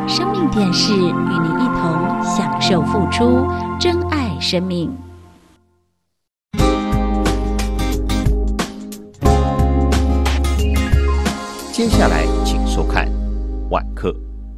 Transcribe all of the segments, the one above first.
生命电视与您一同享受付出，珍爱生命。 接下来请收看晚课。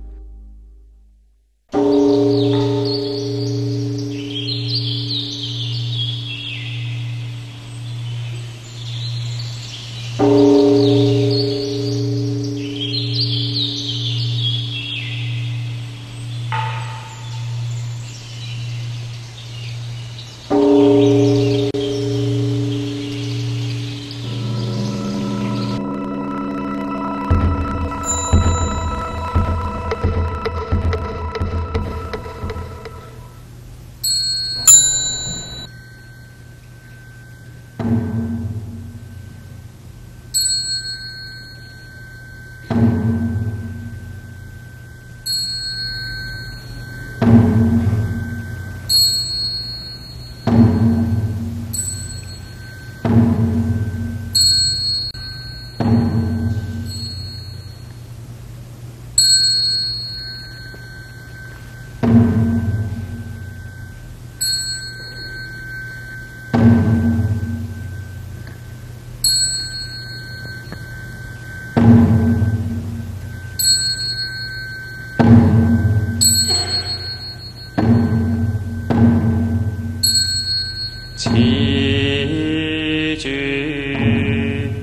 齐聚，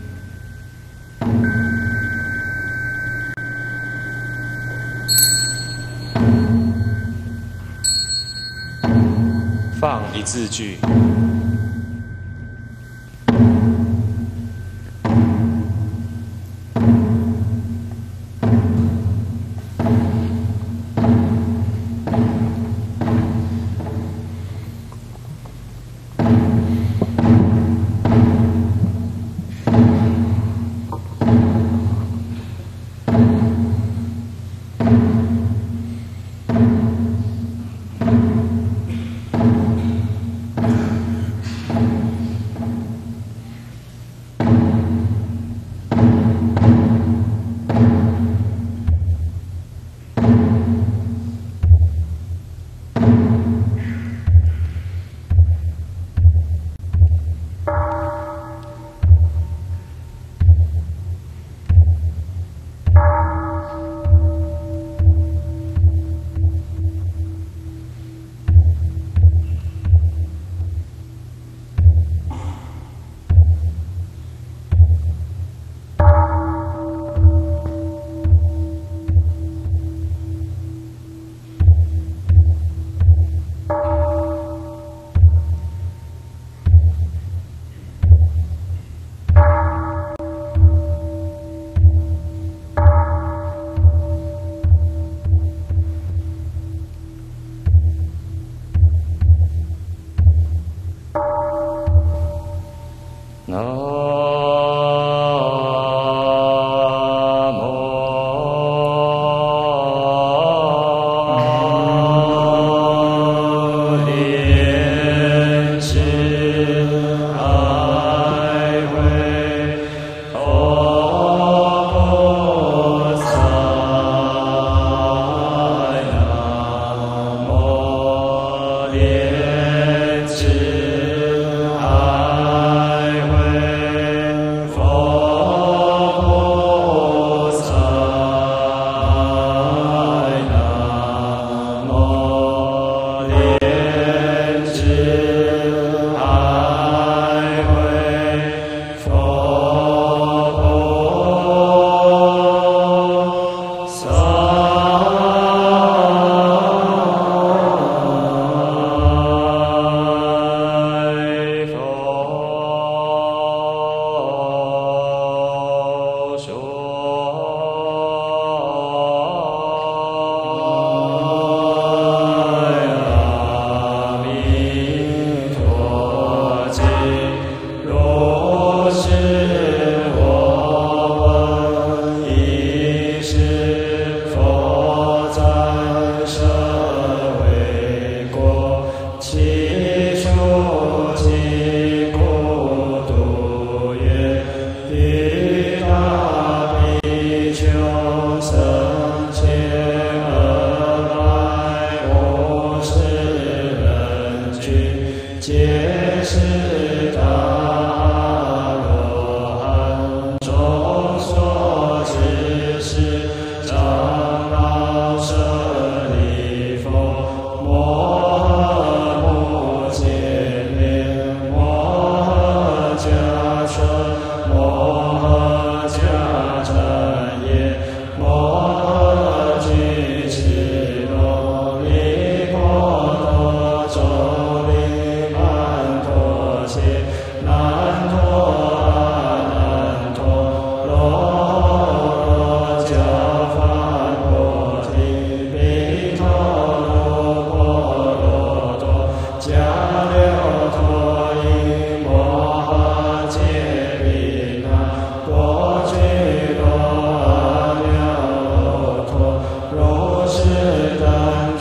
放一字句。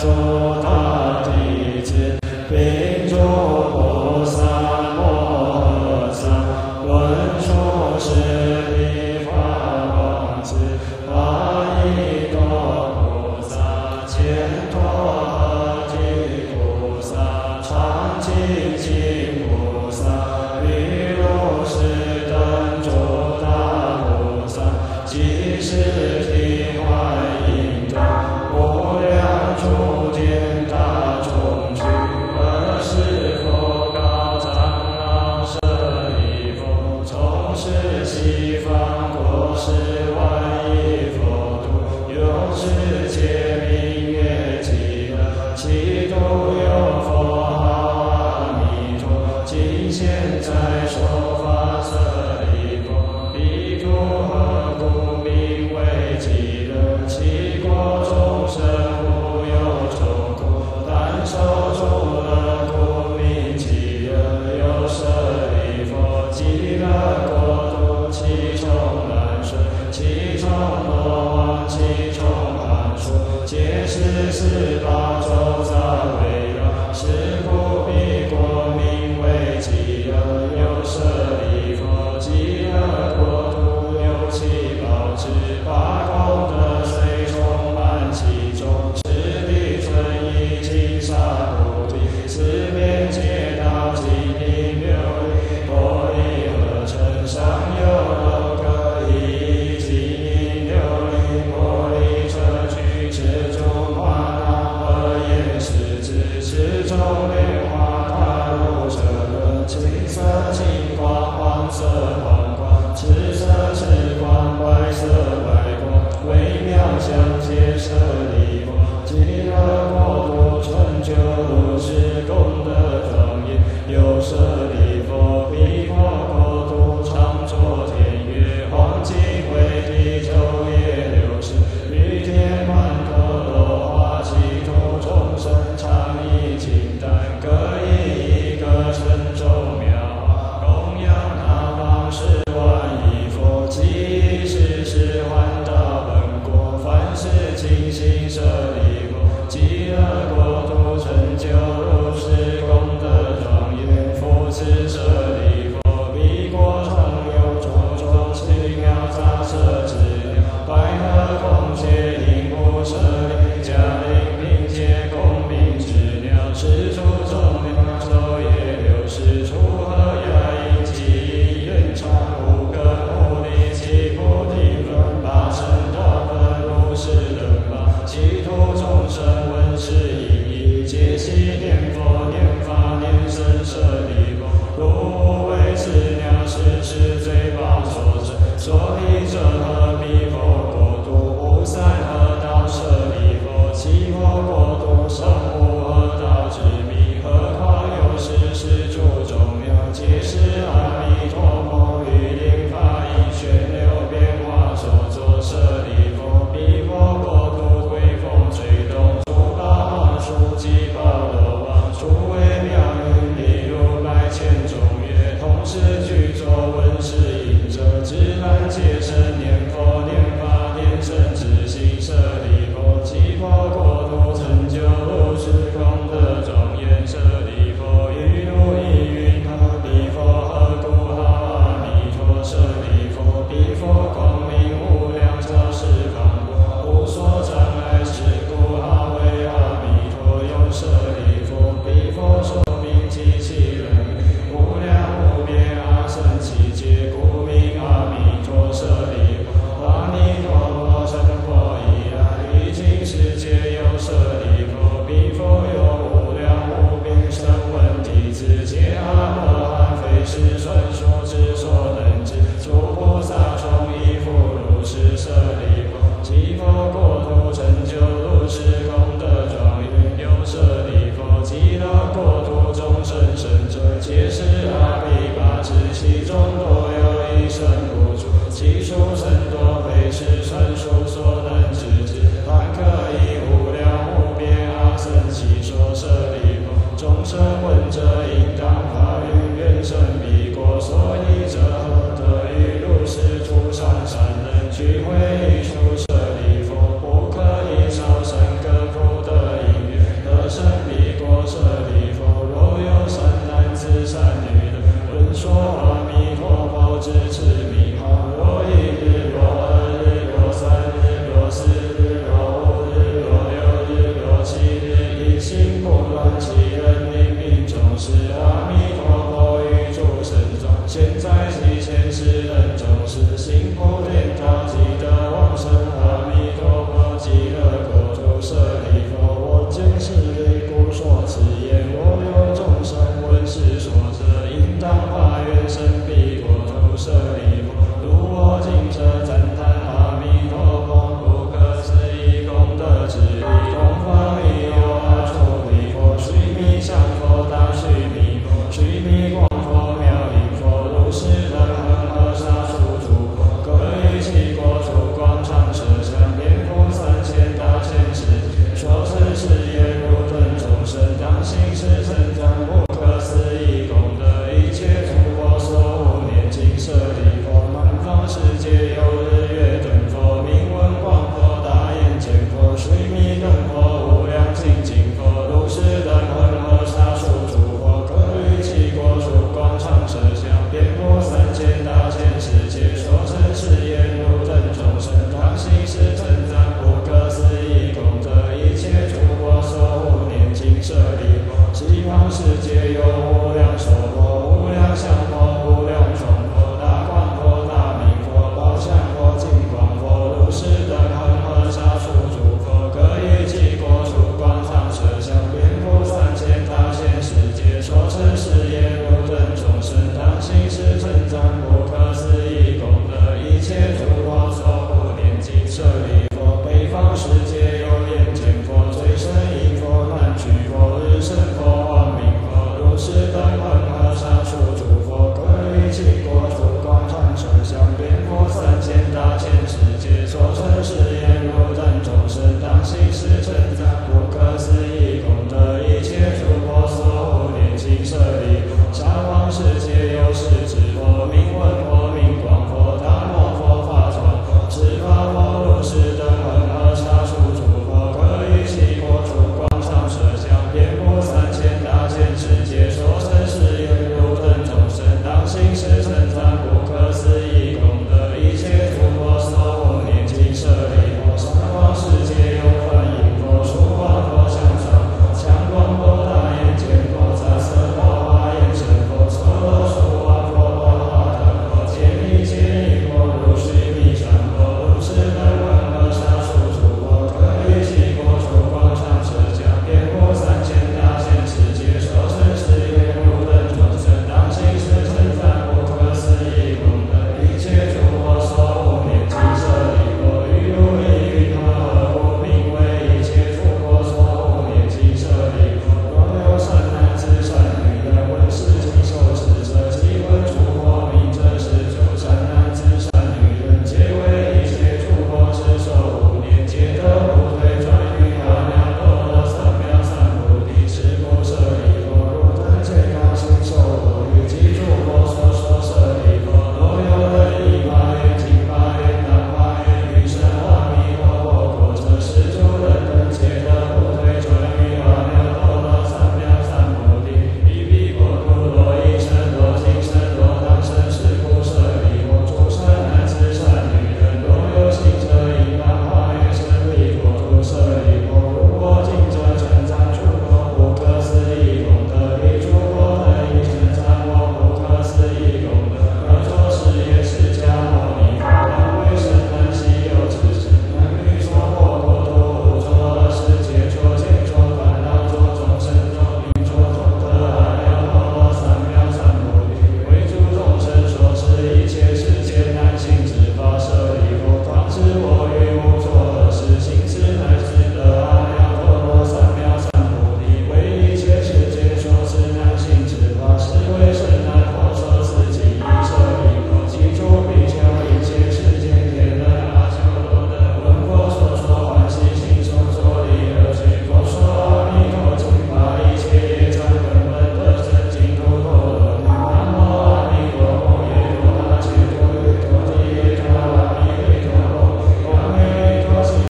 诸大弟子，并诸菩萨摩诃萨，文殊师利法王子，阿逸多菩萨，犍陀诃提菩萨，常精进菩萨，比如是等诸大菩萨，即是体坏应得，无量诸天大众俱，尔时佛告长老舍利弗，从是西方国十万亿佛土，有世界名曰极乐，其中有佛号阿弥陀，今现在说法舍利弗，彼土何故名为极乐？其国众生无有愁苦，但受诸乐故名极乐。有舍利弗，极乐国土其中难顺，其中罗网，其中寒暑，皆是18周杂围绕，是故彼国名为极乐。有舍利弗，极乐国土有七宝池，八功德水充满其中，赤地纯一金沙菩提，四边皆道金银琉璃，玻璃合成，上有6个亿金银琉璃，玻璃砗磲，池中花大和颜是指，池中莲花大如车轮，青色金光，黄色黄光，赤色赤光，白色白光，微妙相接舍利弗，极乐国土成就如是功德庄严。有舍利弗，彼佛国土常作天乐，黄金为地，昼夜60，雨天满头落花，其土众生常以金丹，各以一个称重妙法，供养他方10万亿佛，即是是还到本国，凡是精行舍利